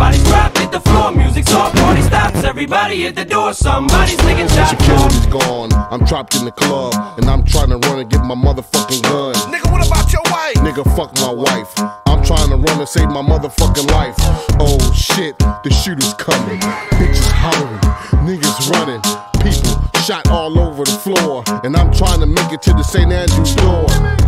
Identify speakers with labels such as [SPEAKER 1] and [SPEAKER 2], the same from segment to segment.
[SPEAKER 1] bodies drop, hit the floor, music's off, party stops, everybody at the door, somebody's taking shots.
[SPEAKER 2] Security's gone, I'm trapped in the club, and I'm trying to run and get my motherfucking gun.
[SPEAKER 3] Nigga, what about your wife?
[SPEAKER 2] Nigga, fuck my wife. I'm trying to run and save my motherfucking life. Oh shit, the shooter's coming. Bitches hollering, niggas running, people shot all over the floor, and I'm trying to make it to the St. Andrew's door.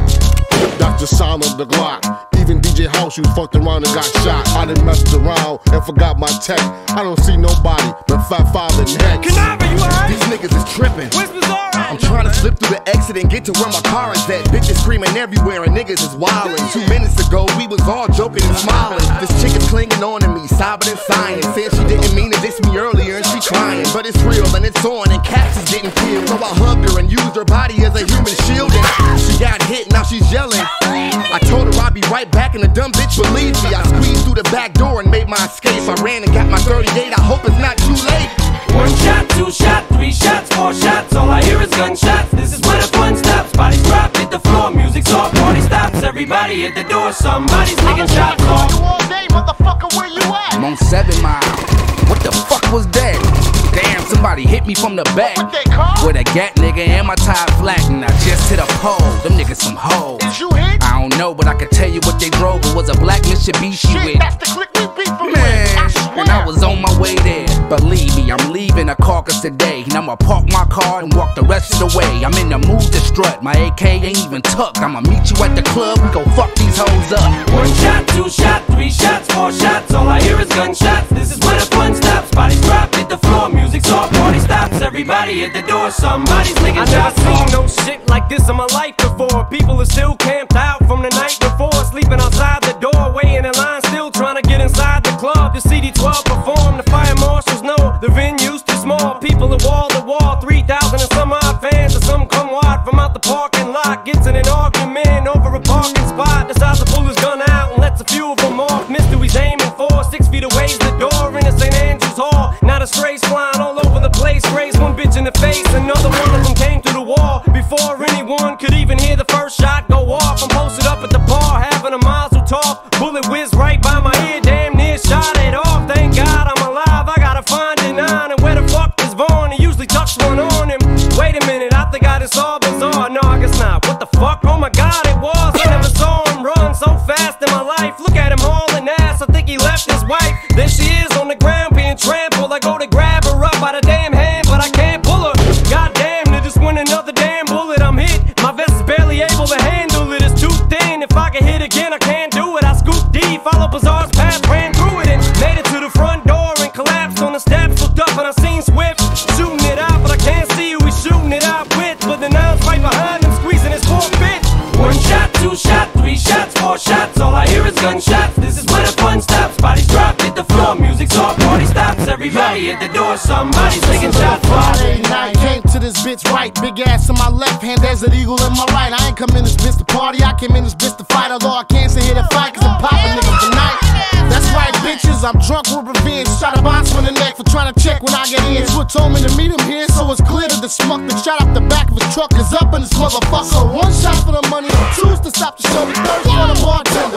[SPEAKER 2] That's the sound of the Glock. Even DJ House, you fucked around and got shot. I done messed around and forgot my tech. I don't see nobody but Fat Father next.
[SPEAKER 3] Canava, you alright?
[SPEAKER 4] These niggas is tripping. I'm trying to slip through the exit and get to where my car is at. Bitches screaming everywhere and niggas is wildin'. 2 minutes ago, we was all joking and smiling. This chick is clinging on to me, sobbing and sighing. Said she didn't mean to diss me earlier and she crying. But it's real and it's on and Caps is getting killed. So I hugged her and used her body as a human shield. And she got hit, now she's yelling. I told her I'd be right back and the dumb bitch believed me. I squeezed through the back door and made my escape. I ran and got my 38, I hope it's not too late.
[SPEAKER 1] 1 shot, 2 shot, 3 shots, 4 shots, all I hear is gunshots. This is where the fun stops, bodies drop, hit the floor, music's off, party stops, everybody at the door, somebody's taking shots off.
[SPEAKER 3] You all day, motherfucker, where you at?
[SPEAKER 5] I'm on 7 Mile. What the fuck was that? Damn, somebody hit me from the back.
[SPEAKER 3] What they call?
[SPEAKER 5] With a gat nigga and my tie flat, and I just hit a pole. Them niggas some hoes.
[SPEAKER 3] Is you hit?
[SPEAKER 5] I don't know, but I can tell you what they drove. It was a black Mitsubishi
[SPEAKER 3] Shit,
[SPEAKER 5] with.
[SPEAKER 3] that's the click we beat from
[SPEAKER 5] Man,
[SPEAKER 3] with. I swear.
[SPEAKER 5] and I was on my way there. Believe me, I'm leaving a carcass today. And I'ma park my car and walk the rest of the way. I'm in the mood to strut, my AK ain't even tucked. I'ma meet you at the club, we gon' fuck these hoes up.
[SPEAKER 1] 1 shot, 2 shot, 3 shots, 4 shots, all I hear is gunshots. This is where the fun stops, bodies drop, hit the floor, music's off, party stops, everybody at the door, somebody's taking shots off.
[SPEAKER 6] I never seen no shit like this in my life before. People are still camped out from the night before, sleeping outside the doorway in a line, still trying to get inside the club. The CD12 perform, the fire marshals know the venue's too small. People are wall to wall, 3,000 and some odd fans, and some come wide from out the parking lot. Gets in an argument over a parking spot, decides to pull his gun out and lets a few of them off. Missed who he's aiming for, 6 feet away's the door in the St. Andrew's Hall. Now the strays flying all over the place, raised one bitch in the face, another one of them came through the wall. Before anyone could even hear the first shot go off, I'm posted up at the bar, having a mazel tov. Bullet whizzed right by my ear, damn near shot it off. Thank God I'm alive, I gotta find it nine. And where the fuck is Vaughn? He usually tucks one on him. Wait a minute, I think I just saw bizarre. No, I guess not. What the fuck? Oh my God, it was. I never saw him run so fast in my life. Look at him hauling ass, I think he left his wife. There she is on the ground being trampled. I go to grab her up by the damn hand, but I can't pull her. God damn, there just went another damn bullet. I'm hit, my vest is barely able to handle it. It's too thin, if I can hit again I can't do it. I scooped D, followed Bazaar's path, ran through it and made it to the front door and collapsed on the steps. Looked up and I seen Swift shooting it out, but I can't see who he's shooting it out with. But the nine's right behind him, squeezing his 4-bit.
[SPEAKER 1] 1 shot, 2 shot, 3 shots, 4 shots, all I hear is gunshots. This is where the fun stops, bodies drop, hit the floor, music's off, party stops, everybody at the door, somebody's taking shots off.
[SPEAKER 3] Friday night, came to this bitch right, big ass in my left hand, Desert Eagle in my right. I ain't come in this bitch to party, I came in this bitch to fight. Although I can't say here to fight, cause I'm popping niggas tonight. That's right, bitches, I'm drunk with revenge. Shot a box on the neck for trying to check when I get in. Switch told me to meet him here, so it's clear that the smuck that shot up the back of his truck is up in this motherfucker. So 1 shot for the money, 2's to stop the show, 3rd for the bartender.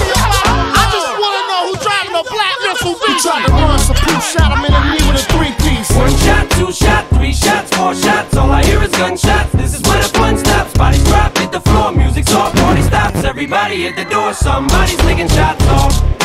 [SPEAKER 3] I just wanna know who driving a black missile. He tried to run, so Pooh shot him in the knee with a 3-piece.
[SPEAKER 1] 1 shot, 2 shot, 3 shots, 4 shots, all I hear is gunshots. This is where the fun stops, bodies drop, hit the floor, music's off, party stops, everybody at the door, somebody's taking shots off.